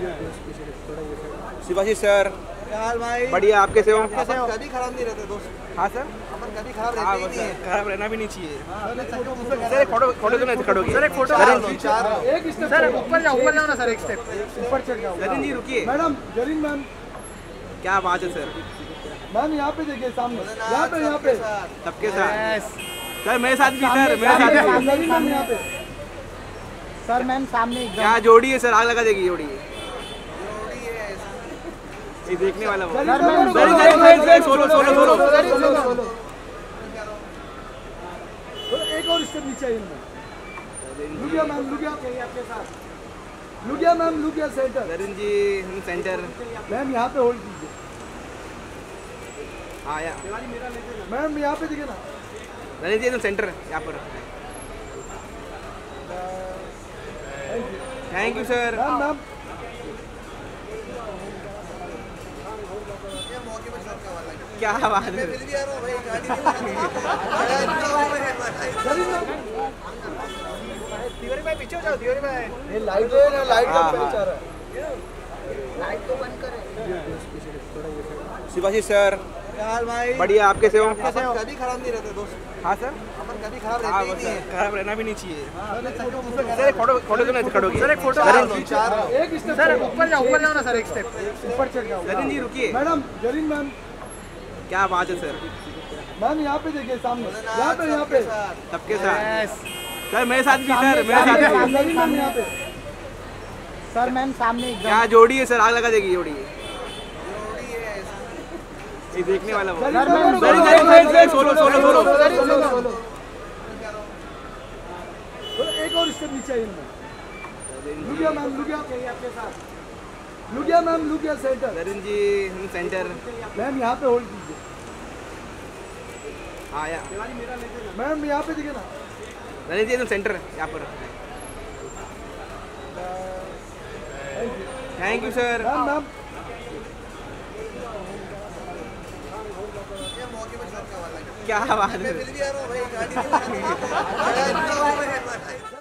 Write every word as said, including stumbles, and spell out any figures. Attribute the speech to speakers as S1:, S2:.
S1: Shivaji sir,
S2: क्या हाल भाई?
S1: बढ़िया। आप कैसे हो?
S2: कैसे हो? कभी खराब नहीं रहते दोस्त।
S1: हाँ सर,
S2: अपन कभी खराब
S1: हाँ
S2: रहते ही नहीं है।
S1: खराब रहना भी नहीं चाहिए।
S2: सर
S1: सर एक फोटो फोटो तो नहीं खड़ोगे?
S2: एक फोटो
S1: सर,
S2: लो, चार लो।
S3: एक स्टेप सर ऊपर जाओ, ऊपर जाओ ना सर, एक स्टेप ऊपर चढ़ जाओ।
S1: जरीन जी रुकिए।
S3: मैडम जरीन मैम,
S1: क्या बात है सर।
S3: मैम यहाँ पे देखिए सामने, यहाँ पे यहाँ पे
S1: सबके साथ सर, मेरे साथ भी सर, मेरे साथ भी।
S3: जरीन मैम यहाँ पे सर, मैम सामने
S1: क्या जोड़ी है सर, आग लगा देगी जोड़ी। ये देखने वाला वो।
S3: Sir,
S1: Zareen Zareen Zareen Zareen solo solo solo.
S3: Solo. एक और स्टेप नीचे आइए मैम। लुगिया मैम, लुगिया आपके साथ। लुगिया मैम, लुगिया सेंटर।
S1: जरीन जी हम सेंटर।
S3: मैम यहाँ पे होल्ड कीजिए।
S1: हाँ या
S3: मैम यहाँ पे देखिए ना।
S1: जरीन जी एकदम सेंटर यहाँ पर। Thank you sir.
S3: Ma'am ma'am
S1: क्या बात है।
S3: जरीन मैम,
S2: तिवारी भाई पीछे हो जाओ, तिवारी भाई।
S3: ये लाइट है ना, लाइट का
S1: हाँ,
S3: पहले
S1: हाँ।
S3: चाह रहा है।
S2: लाइट तो बंद करे।
S1: शिवाजी सर,
S2: क्या हाल भाई?
S1: बढ़िया। आप कैसे हो?
S2: अपन कभी खराब नहीं रहते दोस्त।
S1: हाँ सर,
S2: अपन कभी खराब
S1: हाँ
S2: रहते ही नहीं है।
S1: खराब रहना भी नहीं चाहिए।
S2: सर
S1: सर एक फोटो फोटो तो नहीं खड़ोगे?
S2: एक फोटो
S1: जरीन
S2: लो, चार लो।
S3: एक स्टेप
S2: सर ऊपर जाओ, ऊपर जाओ ना सर, एक स्टेप ऊपर चढ़ जाओ।
S1: जरीन जी रुकिए।
S3: मैडम जरीन मैम,
S1: क्या बात है सर।
S3: मैम यहाँ पे देखिए सामने, यहाँ पे यहाँ पे
S1: सबके साथ सर, मेरे साथ भी सर, मेरे साथ भी।
S3: जरीन मैम यहाँ पे
S4: सर, मैम सामने
S1: क्या जोड़ी है सर, आग लगा देगी जोड़ी। ये देखने वाला वो।
S3: Zareen
S1: Zareen Zareen Zareen Zareen solo solo solo.
S3: Solo solo. एक और स्टेप नीचे आइए मैम। लुगिया मैम, लुगिया आपके साथ। लुगिया मैम, लुगिया सेंटर।
S1: जरीन जी हम सेंटर।
S3: मैम यहाँ पे होल्ड कीजिए।
S1: हाँ या
S3: मैम यहाँ पे देखिए ना।
S1: जरीन जी एकदम सेंटर यहाँ पर। Thank you sir.
S3: Ma'am ma'am
S1: क्या बात है।
S2: फिर भी आ रहा हूँ भाई, गाड़ी